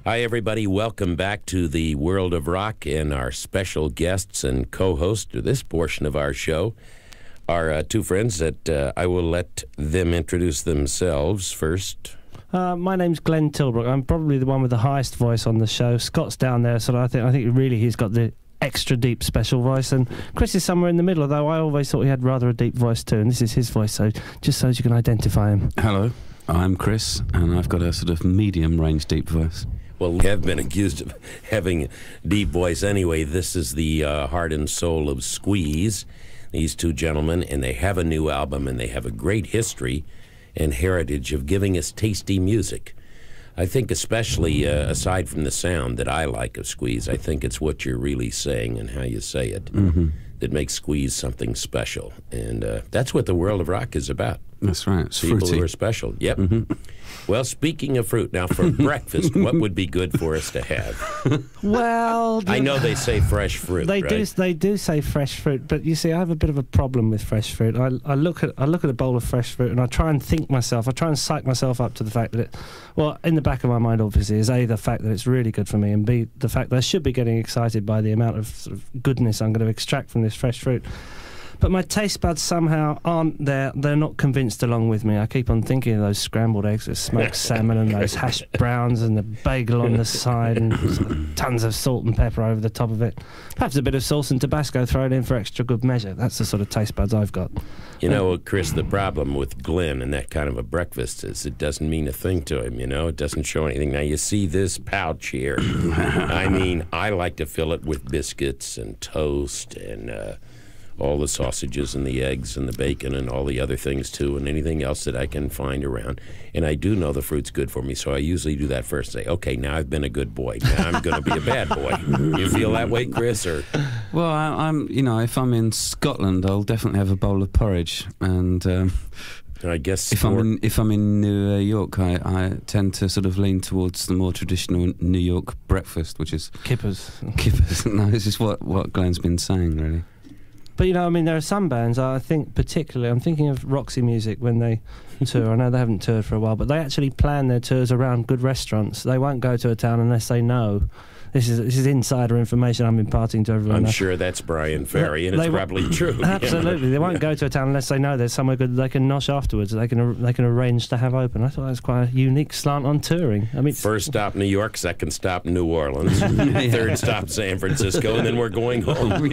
Hi, everybody. Welcome back to the World of Rock, and our special guests and co-host to this portion of our show are two friends that I will let them introduce themselves first. My name's Glenn Tilbrook. I'm probably the one with the highest voice on the show. Scott's down there, so I think really he's got the extra deep special voice, and Chris is somewhere in the middle, although I always thought he had rather a deep voice too, and this is his voice, so just so you can identify him. Hello, I'm Chris, and I've got a sort of medium-range deep voice. Well, we have been accused of having a deep voice anyway. This is the heart and soul of Squeeze, these two gentlemen, and they have a new album, and they have a great history and heritage of giving us tasty music. I think especially, aside from the sound that I like of Squeeze, I think it's what you're really saying and how you say it that makes Squeeze something special. And that's what the World of Rock is about. That's right. It's people fruity. Who are special. Yep. Well, speaking of fruit, now for breakfast, what would be good for us to have? Well, I know they say fresh fruit. They right? do say fresh fruit, but you see, I have a bit of a problem with fresh fruit. I look at a bowl of fresh fruit, and I try and psych myself up to the fact that in the back of my mind, obviously, is A, the fact that it's really good for me, and B, the fact that I should be getting excited by the amount of, sort of goodness I'm going to extract from this fresh fruit. But my taste buds somehow aren't there. They're not convinced along with me. I keep on thinking of those scrambled eggs with smoked salmon and those hash browns and the bagel on the side and sort of tons of salt and pepper over the top of it. Perhaps a bit of sauce and Tabasco thrown in for extra good measure. That's the sort of taste buds I've got. You know, Chris, the problem with Glenn and that kind of a breakfast is it doesn't mean a thing to him, you know? It doesn't show anything. Now, you see this pouch here. I mean, I like to fill it with biscuits and toast and all the sausages and the eggs and the bacon and all the other things, too, and anything else that I can find around. And I do know the fruit's good for me, so I usually do that first. Say, okay, now I've been a good boy. Now I'm going to be a bad boy. You feel that way, Chris? Or? Well, I'm, if I'm in Scotland, I'll definitely have a bowl of porridge. And I guess if I'm in New York, I tend to sort of lean towards the more traditional New York breakfast, which is Kippers. No, this is what Glenn's been saying, really. But, there are some bands, I think particularly, I'm thinking of Roxy Music when they tour. I know they haven't toured for a while, but they actually plan their tours around good restaurants. They won't go to a town unless they know. This is insider information I'm imparting to everyone. I'm sure that's Brian Ferry, and it's probably true. Absolutely. They won't go to a town unless they know there's somewhere good they can nosh afterwards. They can arrange to have open. I thought that was quite a unique slant on touring. First stop New York, second stop New Orleans, third stop San Francisco, and then we're going home.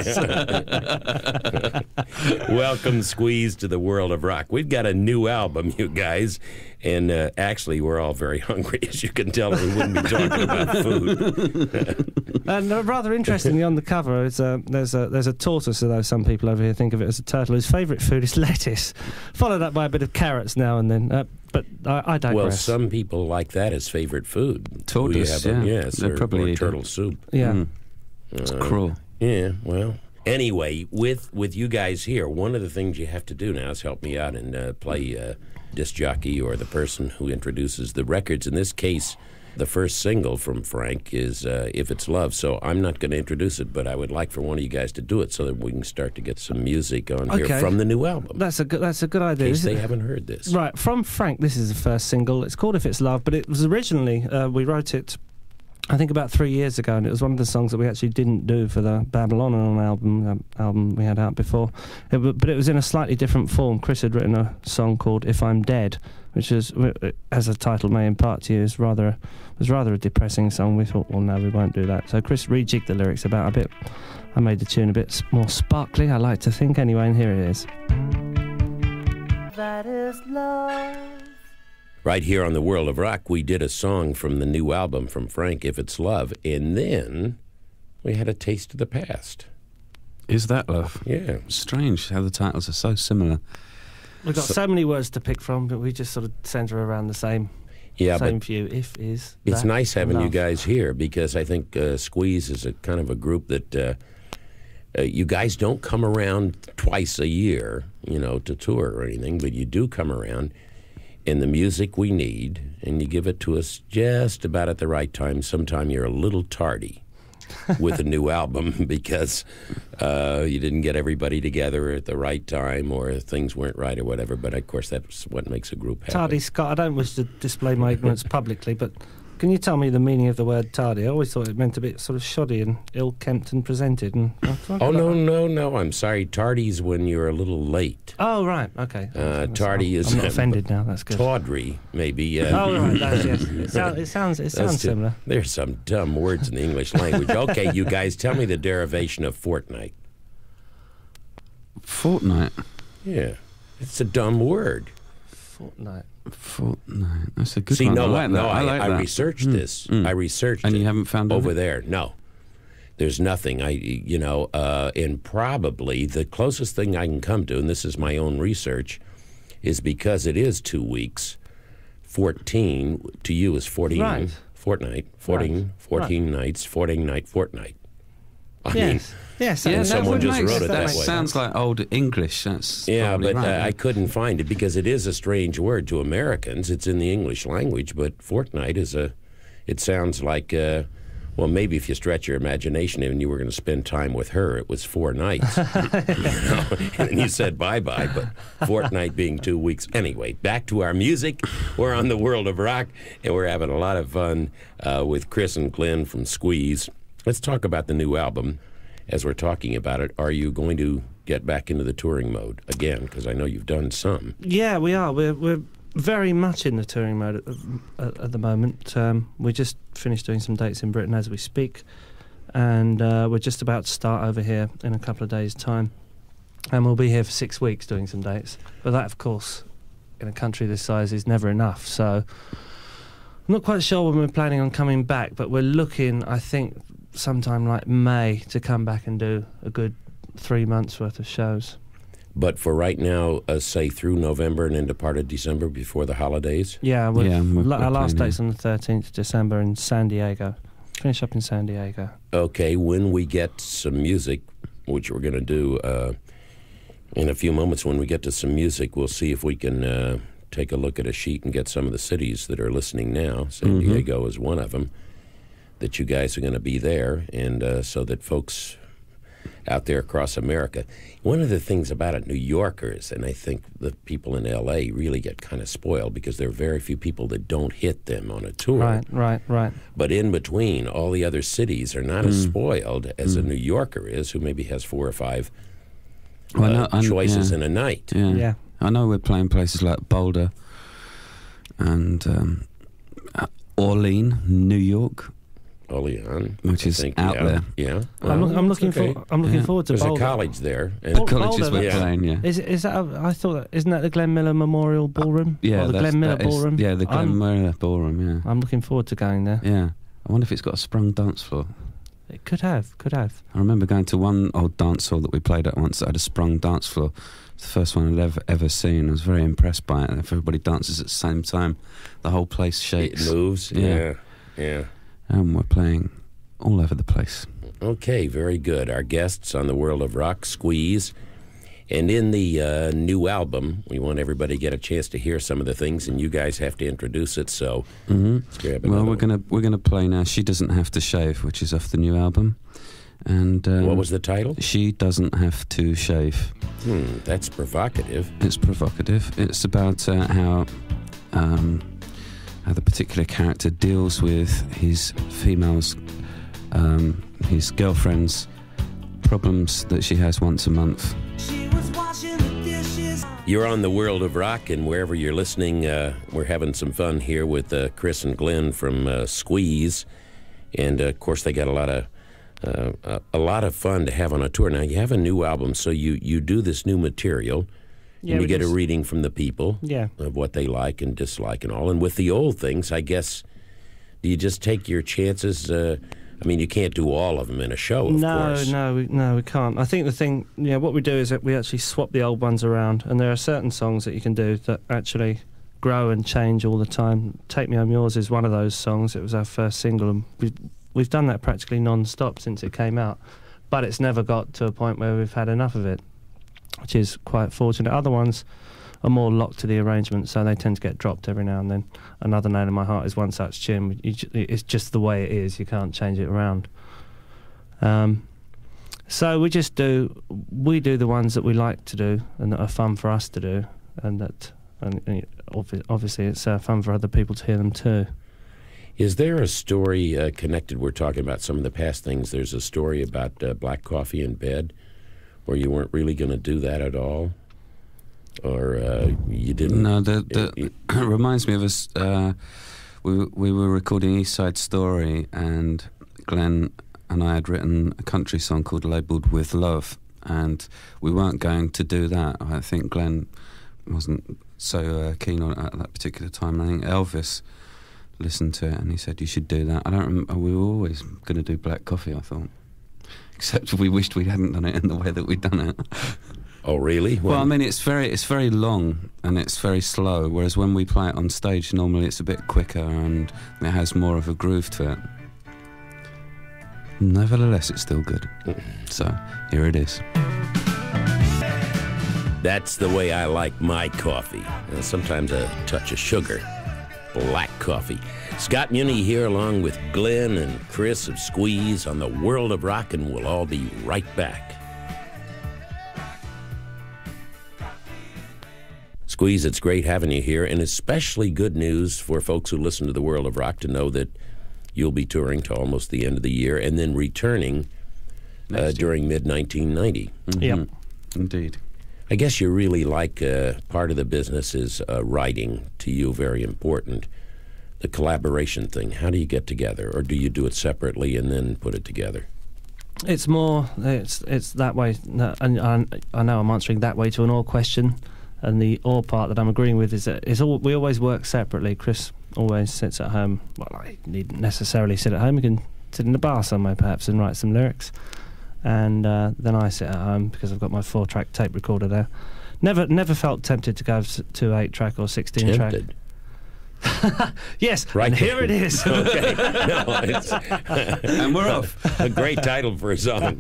Welcome, Squeeze, to the World of Rock. We've got a new album, you guys, and actually we're all very hungry, as you can tell. We wouldn't be talking about food. And rather interestingly, on the cover, there's a tortoise, although some people over here think of it as a turtle. His favourite food is lettuce, followed up by a bit of carrots now and then. But I digress. Well, some people like that as favourite food. Tortoise, yes, or turtle soup. Yeah. It's cruel. Yeah, well. Anyway, with you guys here, one of the things you have to do now is help me out and play disc jockey or the person who introduces the records. In this case, the first single from Frank is If It's Love, so I'm not going to introduce it, but I would like for one of you guys to do it so that we can start to get some music on here from the new album. That's a good idea. In case they haven't heard this. Right, from Frank, this is the first single. It's called If It's Love, but it was originally, we wrote it, I think about 3 years ago, and it was one of the songs that we actually didn't do for the Babylon album we had out before. But it was in a slightly different form. Chris had written a song called If I'm Dead, which is, as the title may impart to you, was rather a depressing song. We thought, well, no, we won't do that. So Chris rejigged the lyrics about a bit. I made the tune a bit more sparkly, I like to think, anyway, and here it is. That is love. Right here on the World of Rock, we did a song from the new album from Frank, If It's Love, and then we had a taste of the past. Is that love? Yeah. Strange how the titles are so similar. We've got so many words to pick from, but we just sort of centre around the same few. If is. It's nice having love. you guys here because I think Squeeze is a kind of a group that you guys don't come around twice a year, to tour or anything, but you do come around in the music we need, and you give it to us just about at the right time. Sometime you're a little tardy with a new album because you didn't get everybody together at the right time or things weren't right or whatever. But, of course, that's what makes a group happen. Tardy, Scott, I don't wish to display my ignorance publicly, but Can you tell me the meaning of the word tardy? I always thought it meant to be sort of shoddy and ill-kempt and presented. And Oh, no, I'm sorry. Tardy's when you're a little late. Oh, right, okay. Tardy is... I'm not offended now, that's good. Tawdry, maybe. Oh, right, that's, yes. It sounds similar. There's some dumb words in the English language. Okay, you guys, tell me the derivation of fortnight. Fortnight? Yeah, it's a dumb word. Fortnight. That's a good See, one. no, I like that. I researched this. I researched and it. you haven't found over it? there? No, there's nothing. And probably the closest thing I can come to, and this is my own research, is because it is 2 weeks. 14 to you is 14. Right. Fortnight. 14 nights. 14 night fortnight. I mean, yes. and someone just wrote it that way. Sounds like old English. That's but right. I couldn't find it because it is a strange word to Americans. It's in the English language, but fortnight it sounds like, well, maybe if you stretch your imagination and you were going to spend time with her, it was 4 nights. And then you said bye-bye, but fortnight being 2 weeks. Anyway, back to our music. We're on the World of Rock, and we're having a lot of fun with Chris and Glenn from Squeeze. Let's talk about the new album. As we're talking about it, are you going to get back into the touring mode again? Because I know you've done some. Yeah, we are. We're very much in the touring mode at the moment. We just finished doing some dates in Britain as we speak, and we're just about to start over here in a couple of days' time. And we'll be here for 6 weeks doing some dates. But that, of course, in a country this size is never enough. So I'm not quite sure when we're planning on coming back, but we're looking, I think, sometime like May to come back and do a good 3 months worth of shows. But for right now, say through November and into part of December before the holidays? Yeah, we're our last date's on the 13th of December in San Diego. Finish up in San Diego. Okay, when we get some music, which we're going to do in a few moments, when we get to some music, we'll see if we can take a look at a sheet and get some of the cities that are listening now. San Diego is one of them, that you guys are going to be there, and so that folks out there across America. One of the things about it, New Yorkers, and I think the people in L.A. really get kind of spoiled because there are very few people that don't hit them on a tour. Right. But in between, all the other cities are not as spoiled as a New Yorker is, who maybe has 4 or 5 choices in a night. Yeah. I know we're playing places like Boulder and Orleans, New York. Olean, which is out there. Yeah, I'm looking forward to There's Boulder. a college there. And the colleges we're playing, yeah. Is that? I thought, isn't that the Glenn Miller Memorial Ballroom? Yeah, or the Glenn Miller Ballroom. The Glenn Miller Ballroom. Yeah. I'm looking forward to going there. Yeah, I wonder if it's got a sprung dance floor. It could have. I remember going to one old dance hall that we played at once that had a sprung dance floor. It's the first one I'd ever seen. I was very impressed by it. If everybody dances at the same time, the whole place shakes. It moves. Yeah. And we're playing all over the place. Okay, very good. Our guests on the World of Rock, Squeeze. And in the new album, we want everybody to get a chance to hear some of the things, and you guys have to introduce it, so let's grab another one. We're gonna play now She Doesn't Have to Shave, which is off the new album. And what was the title? She Doesn't Have to Shave. That's provocative. It's provocative. It's about how the particular character deals with his his girlfriend's problems that she has once a month. You're on the World of Rock, and wherever you're listening, we're having some fun here with Chris and Glenn from Squeeze, and of course they got a lot of fun to have on a tour. Now you have a new album, so you do this new material. And you get a reading from the people of what they like and dislike and all. And with the old things, I guess, do you just take your chances? I mean, you can't do all of them in a show, of course. No, we can't. I think the thing, what we do is that we actually swap the old ones around, and there are certain songs that you can do that actually grow and change all the time. Take Me Home Yours is one of those songs. It was our first single, and we've done that practically non-stop since it came out, but it's never got to a point where we've had enough of it, which is quite fortunate. Other ones are more locked to the arrangement, so they tend to get dropped every now and then. Another Nail in My Heart is one such tune. It's just the way it is. You can't change it around. So we do the ones that we like to do and that are fun for us to do, and obviously it's fun for other people to hear them too. Is there a story connected? We're talking about some of the past things. There's a story about black coffee in bed, where you weren't really going to do that at all, or you didn't. No, it reminds me of us. We were recording East Side Story, and Glenn and I had written a country song called Labelled With Love, and we weren't going to do that. I think Glenn wasn't so keen on it at that particular time. I think Elvis listened to it and he said, you should do that. I don't remember, we were always going to do Black Coffee, I thought. Except we wished we hadn't done it in the way that we'd done it. Oh, really? Well, I mean, it's very long and it's very slow, whereas when we play it on stage, normally it's a bit quicker and it has more of a groove to it. Nevertheless, it's still good. So, here it is. That's the way I like my coffee. Sometimes a touch of sugar. Black coffee. Scott Muni here along with Glenn and Chris of Squeeze on the World of Rock, and we'll all be right back. Squeeze, it's great having you here, and especially good news for folks who listen to the World of Rock to know that you'll be touring to almost the end of the year and then returning during mid-1990. Mm-hmm. Yep. Indeed. I guess you really like part of the business is writing, to you very important. The collaboration thing, how do you get together? Or do you do it separately and then put it together? It's that way. And I know I'm answering that way to an or question. And the or part that I'm agreeing with is that we always work separately. Chris always sits at home. Well, I needn't necessarily sit at home. He can sit in the bar somewhere perhaps and write some lyrics. And then I sit at home because I've got my 4-track tape recorder there. Never felt tempted to go to 8-track or 16-track. Tempted? Yes, right. And here it is. Okay. No, and we're off. A great title for a song.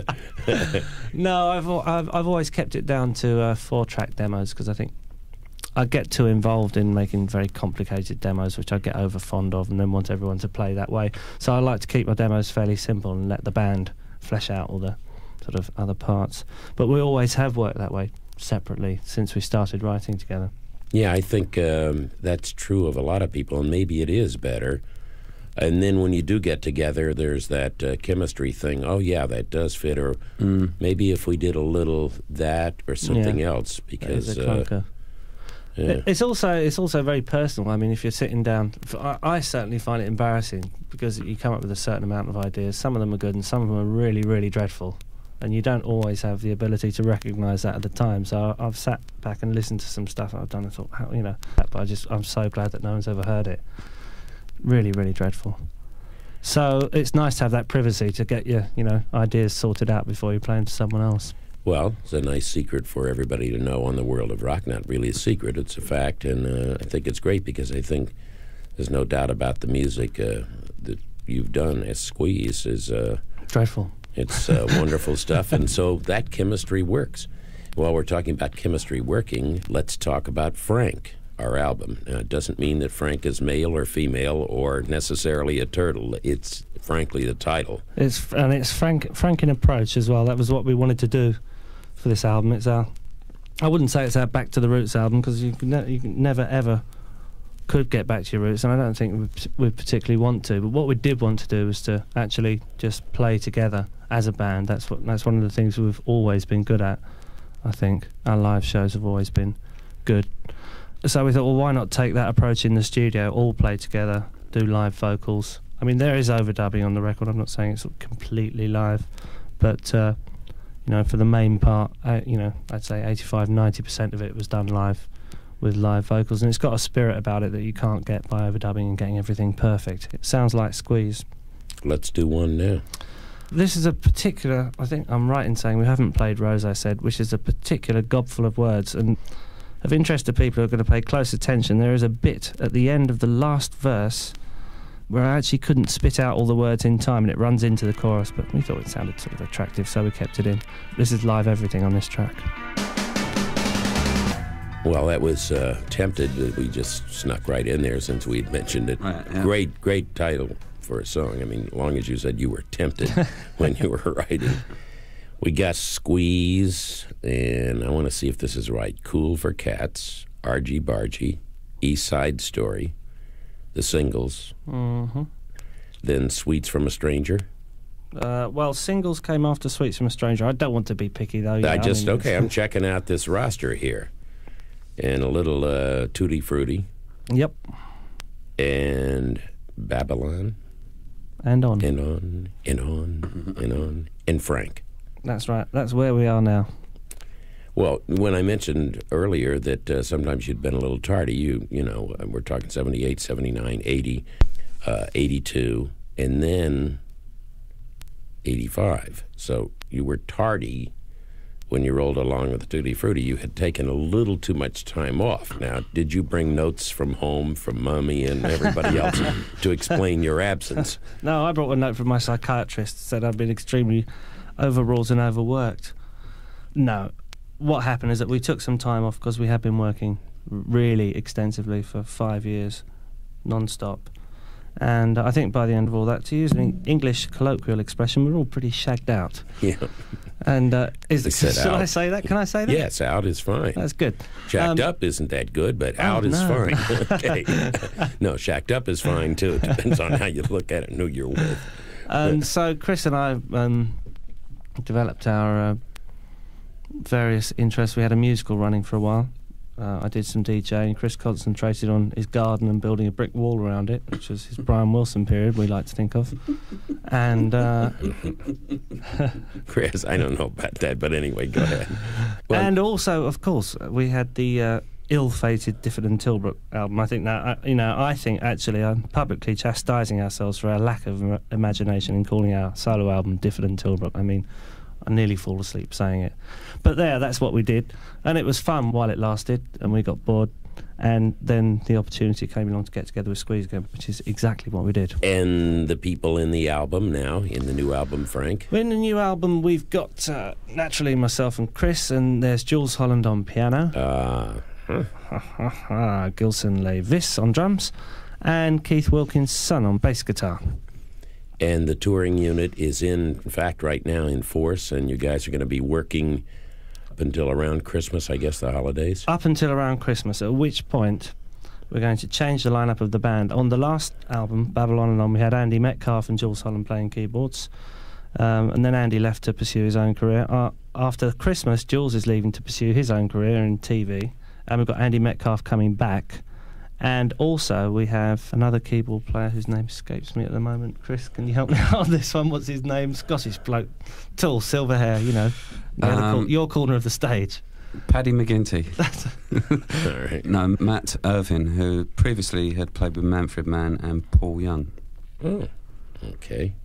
No, I've always kept it down to 4-track demos because I think I get too involved in making very complicated demos, which I get over fond of and then want everyone to play that way. So I like to keep my demos fairly simple and let the band flesh out all the sort of other parts. But we always have worked that way separately since we started writing together. Yeah, I think that's true of a lot of people, and maybe it is better. And then when you do get together, there's that chemistry thing. Oh, yeah, that does fit. Or maybe if we did a little that or something else, because it's also very personal. I mean, if you're sitting down, I certainly find it embarrassing because you come up with a certain amount of ideas. Some of them are good, and some of them are really, really dreadful. And you don't always have the ability to recognise that at the time. So I've sat back and listened to some stuff I've done and thought, but I'm so glad that no one's ever heard it. Really, really dreadful. So it's nice to have that privacy to get your, ideas sorted out before you play them to someone else. Well, it's a nice secret for everybody to know on the World of Rock. Not really a secret, it's a fact. And I think it's great because I think there's no doubt about the music that you've done as Squeeze is... dreadful. It's wonderful stuff, and so that chemistry works. While we're talking about chemistry working, let's talk about Frank, our album. Now, it doesn't mean that Frank is male or female or necessarily a turtle. It's frankly the title. It's Frank in approach as well. That was what we wanted to do for this album. I wouldn't say it's our Back to the Roots album because you never ever could get back to your roots, and I don't think we particularly want to. But what we did want to do was to actually just play together as a band. That's one of the things we've always been good at. I think our live shows have always been good. So we thought, well, why not take that approach in the studio? All play together, do live vocals. I mean, there is overdubbing on the record. I'm not saying it's completely live, but for the main part, I'd say 85-90% of it was done live, with live vocals, and it's got a spirit about it that you can't get by overdubbing and getting everything perfect. It sounds like Squeeze. Let's do one now. This is a particular, I think I'm right in saying we haven't played Rose, I said, which is a particular gobful of words, and of interest to people who are going to pay close attention, there is a bit at the end of the last verse where I actually couldn't spit out all the words in time, and it runs into the chorus, but we thought it sounded sort of attractive, so we kept it in. This is live everything on this track. Well, that was Tempted that we just snuck right in there since we'd mentioned it. Right, yeah. Great title for a song. I mean, as long as you said you were tempted when you were writing. We got Squeeze, and I want to see if this is right. Cool for Cats, Argy Bargy, East Side Story, the singles, Mm-hmm. then Sweets from a Stranger. Well, singles came after Sweets from a Stranger. I don't want to be picky, though. I'm checking out this roster here. And a little Tutti Frutti. Yep. And Babylon. And on. And on, and on, and on. And Frank. That's right. That's where we are now. Well, when I mentioned earlier that sometimes you'd been a little tardy, you know, we're talking 78, 79, 80, 82, and then 85. So you were tardy when you rolled along with the Tutti Frutti. You had taken a little too much time off. Now, did you bring notes from home, from Mommy and everybody else to explain your absence? No, I brought a note from my psychiatrist, said I'd been extremely overwrought and overworked. No. What happened is that we took some time off because we had been working really extensively for 5 years, non-stop. And I think by the end of all that, to use an English colloquial expression, we're all pretty shagged out. Yeah. And Should I say that? Can I say that? Yes, out is fine. That's good. Shacked up isn't that good, but out is fine. Okay. No, shacked up is fine too. It depends on how you look at it and who you're with. So Chris and I developed our various interests. We had a musical running for a while. I did some DJing. Chris concentrated on his garden and building a brick wall around it, which was his Brian Wilson period, we like to think of. And Chris, I don't know about that, but anyway, go ahead. Well, and also, of course, we had the ill-fated Difford and Tilbrook album. I think that, I think actually I'm publicly chastising ourselves for our lack of imagination in calling our solo album Difford and Tilbrook. I mean, I nearly fall asleep saying it. But that's what we did. And it was fun while it lasted, and we got bored. And then the opportunity came along to get together with Squeeze again, which is exactly what we did. And the people in the album now, in the new album, Frank? In the new album, we've got, naturally, myself and Chris, and there's Jules Holland on piano. Gilson Levis on drums, and Keith Wilkins' son on bass guitar. And the touring unit is in fact, right now in force, and you guys are going to be working up until around Christmas, I guess, the holidays? Up until around Christmas, at which point we're going to change the lineup of the band. On the last album, Babylon and On, we had Andy Metcalf and Jules Holland playing keyboards, and then Andy left to pursue his own career. After Christmas, Jules is leaving to pursue his own career in TV, and we've got Andy Metcalf coming back. And also, we have another keyboard player whose name escapes me at the moment. Chris, can you help me out on this one? What's his name? Scottish bloke. Tall, silver hair, your corner of the stage. Paddy McGinty. All right. No, Matt Irvin, who previously had played with Manfred Mann and Paul Young. Oh, okay.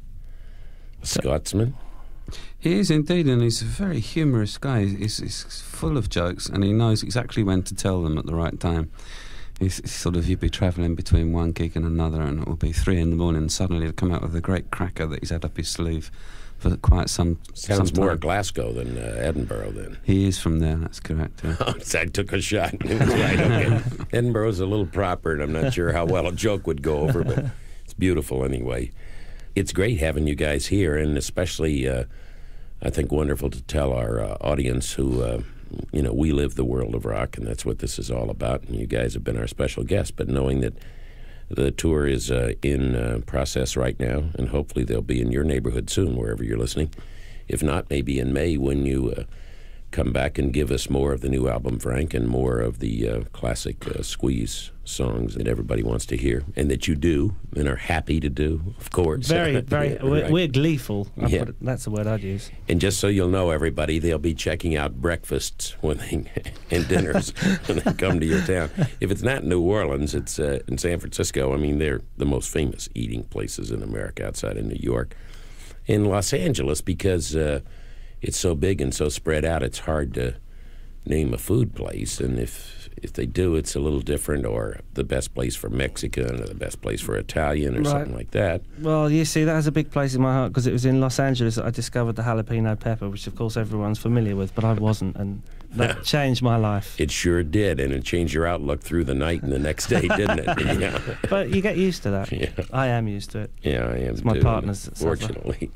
A Scotsman? He is indeed, and he's a very humorous guy. He's full of jokes, and he knows exactly when to tell them at the right time. It's sort of, you'd be travelling between one gig and another, and it will be 3 in the morning, and suddenly he'll come out with a great cracker that he's had up his sleeve for quite some Sounds time. more Glasgow than Edinburgh, then. He is from there, that's correct. Yeah. I took a shot. It was right, okay. Edinburgh's a little proper, and I'm not sure how well a joke would go over, but it's beautiful anyway. It's great having you guys here, and especially, I think, wonderful to tell our audience who... we live the world of rock, and that's what this is all about, and you guys have been our special guests. But knowing that the tour is in process right now, and hopefully they'll be in your neighborhood soon, wherever you're listening. If not, maybe in May when you come back and give us more of the new album, Frank, and more of the classic Squeeze songs that everybody wants to hear, and that you do, and are happy to do, of course. Very, very. Right. We're gleeful. Yeah. That's the word I'd use. And just so you'll know, everybody, they'll be checking out breakfasts and dinners when they come to your town. If it's not in New Orleans, it's in San Francisco. I mean, they're the most famous eating places in America outside of New York. In Los Angeles, because it's so big and so spread out, it's hard to name a food place. And if they do, it's a little different, or the best place for Mexican, or the best place for Italian, or something like that. Well, you see, that has a big place in my heart, because it was in Los Angeles that I discovered the jalapeno pepper, which of course everyone's familiar with, but I wasn't, and that changed my life. It sure did, and it changed your outlook through the night and the next day, didn't it? Yeah. But you get used to that. Yeah. I am used to it. Yeah, I am It's my too, partners that suffer. fortunately.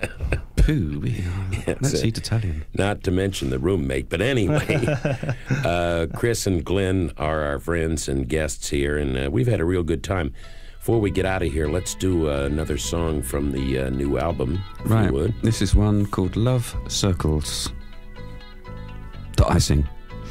Pooh, let's eat Italian. Not to mention the roommate, but anyway, Chris and Glenn are our friends and guests here, and we've had a real good time. Before we get out of here, let's do another song from the new album, if you would. This is one called Love Circles that I sing.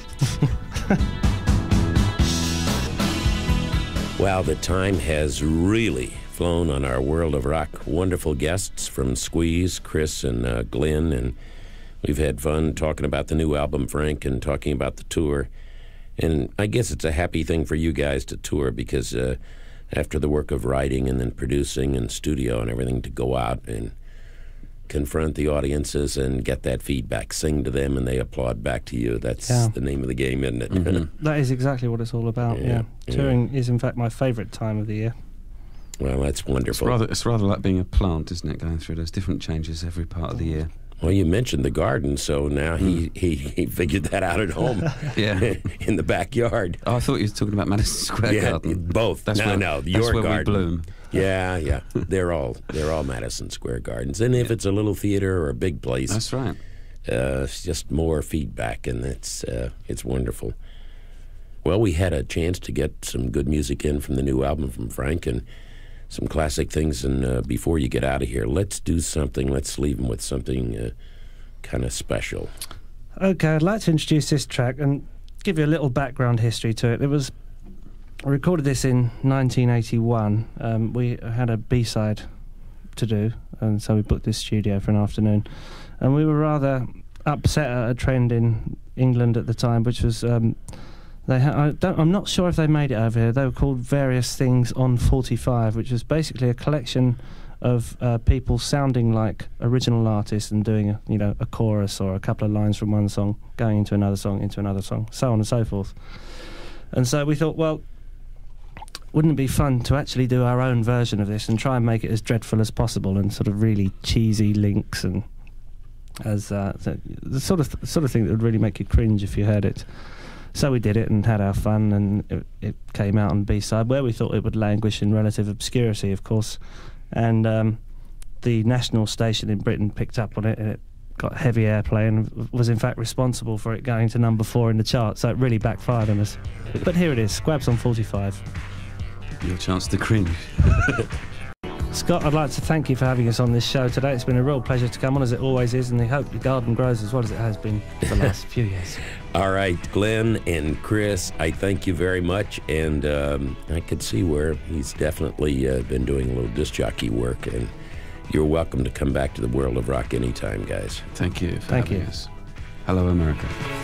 Wow, the time has really flown on our World of Rock. Wonderful guests from Squeeze, Chris, and Glenn, and we've had fun talking about the new album, Frank, and talking about the tour. And I guess it's a happy thing for you guys to tour because after the work of writing and then producing and studio and everything, to go out and confront the audiences and get that feedback, sing to them, and they applaud back to you. That's the name of the game, isn't it? Mm-hmm. That is exactly what it's all about, yeah. Touring is, in fact, my favourite time of the year. Well, that's wonderful. It's rather like being a plant, isn't it, going through those different changes every part of the year. Well, you mentioned the garden, so now he figured that out at home. Yeah. In the backyard. Oh, I thought you were talking about Madison Square Garden. Both. That's your where garden. We bloom. Yeah. They're all Madison Square Gardens. And if it's a little theater or a big place, that's right. It's just more feedback, and it's wonderful. Well, we had a chance to get some good music in from the new album from Frank and some classic things. And before you get out of here, let's do something. Let's leave them with something kind of special. Okay, I'd like to introduce this track and give you a little background history to it. I recorded this in 1981. We had a B-side to do, and so we booked this studio for an afternoon. And we were rather upset at a trend in England at the time, which was I'm not sure if they made it over here. They were called Various Things on 45, which was basically a collection of people sounding like original artists and doing a chorus or a couple of lines from one song, going into another song, so on and so forth. And so we thought, well, wouldn't it be fun to actually do our own version of this and try and make it as dreadful as possible and sort of really cheesy links and as the sort of thing that would really make you cringe if you heard it. So we did it and had our fun, and it came out on B-side, where we thought it would languish in relative obscurity, of course. And the national station in Britain picked up on it, and it got heavy airplay and was in fact responsible for it going to number 4 in the chart. So it really backfired on us. But here it is, Squabs on 45. Your chance to cringe. Scott, I'd like to thank you for having us on this show today. It's been a real pleasure to come on, as it always is, and I hope the garden grows as well as it has been for the last few years. All right, Glenn and Chris, I thank you very much, and I could see where he's definitely been doing a little disc jockey work, and you're welcome to come back to the World of Rock anytime, guys. Thank you for having us. Hello, America.